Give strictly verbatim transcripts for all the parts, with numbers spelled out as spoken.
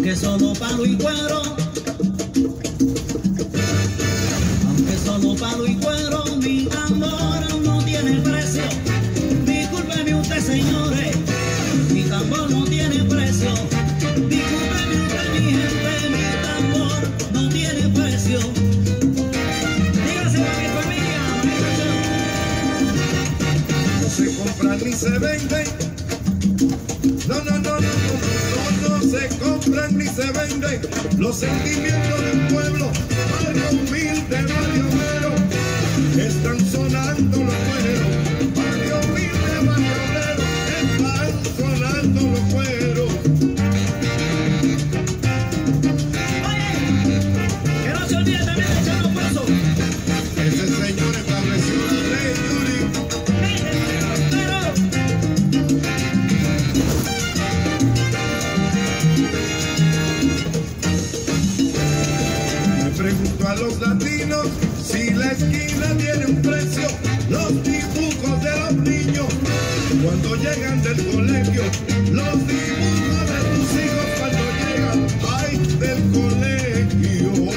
aunque solo palo y cuero, aunque solo palo y cuero, mi tambor no tiene precio. Discúlpeme usted, señores, mi tambor no tiene precio. Discúlpeme usted, mi gente, mi tambor no tiene precio. Dígase a mi familia, no se compran ni se venden. No, no, no, no, no, no, no se compran ni se venden los sentimientos del pueblo. Barrio humilde, barrio obrero, están sonando los cueros. Barrio humilde, barrio obrero, están sonando los cueros. oye, que no se olvide también de echar los pasos. Ese señor estableció la ley, Yuri. Pregunto a los latinos si la esquina tiene un precio. Los dibujos de los niños cuando llegan del colegio. Los dibujos de tus hijos cuando llegan, ay, del colegio.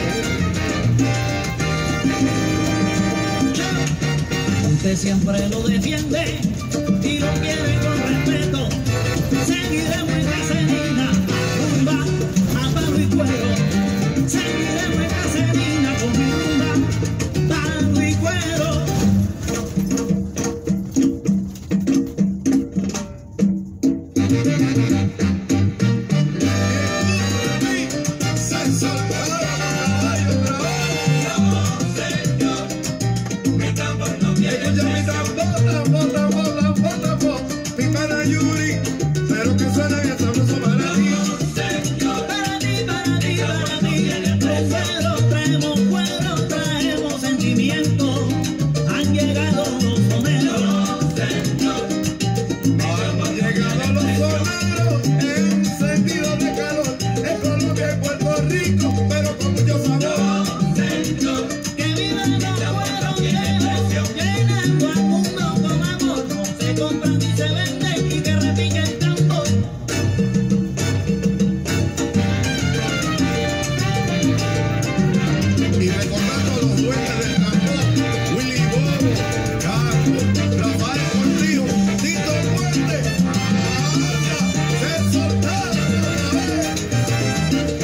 Usted siempre lo defiende y lo quiere con respeto. Seguiremos en Caserina, a rumba, a palo y cuero. Seguiremos en Caserina con mi rumba, palo y cuero. Se soltaron caballos bravos. Señor, mi tambor no tiene Escucha mi precio. tambor, tambor, tambor, tambor, tambor. Mi pana Yuri, pero que suena bien sabroso para ti. Señor, Para ti, para ti, para ti. Con cuero traemos cuero, traemos sentimiento. Han llegado los soneros. Señor, Han llegado los soneros encendidos de calor. Es Colombia y Puerto Rico, pero con mucho sabor. Señor, Que vivan los cueros viejos, llenando al mundo con amor. No se compran ni se venden y que repique el tambor. Y recordando a los dueños del tambor: Willy Bobo, Caco, Rafael Cortijo, Tito Fuerte. ¡Anda! ¡Se soltaron otra vez!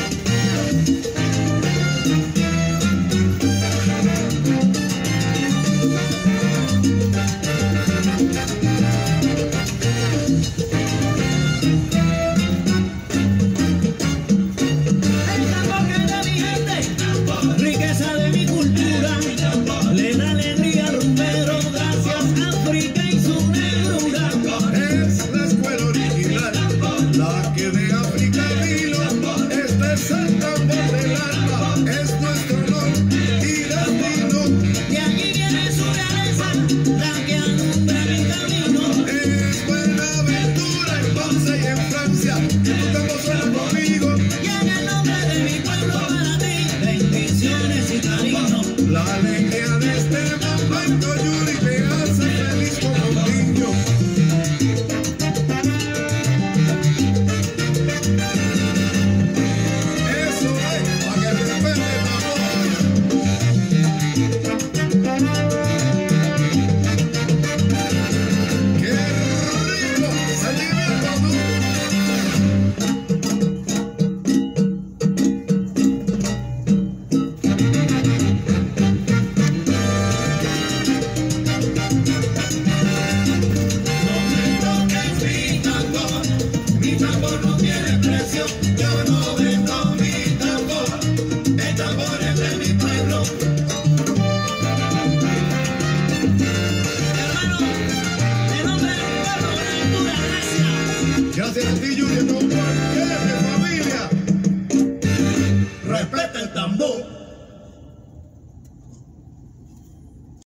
El tambor que es de mi gente, riqueza de mi cultura, le da alegría al rumbero, gracias África y su negrura. Es la escuela original, la que de África vino. Este es el tambor del alma, es nuestro honor y destino. De aquí viene su realeza, la que alumbra mi camino. Es Buenaventura en Ponce y en Francia, que tu tambor suena conmigo. Y en el nombre de mi pueblo para ti, bendiciones y cariño. La alegría de este momento, Yuri, te hace feliz como un niño. Eso es, para que respete el amor. ¡Qué rico! ¡Sentimiento No me toques mi tambor, mi tambor no tiene precio. Yo no vendo mi tambor, el tambor es de mi pueblo. Hermano, en nombre del pueblo, Buenaventura, gracias. Gracias a ti,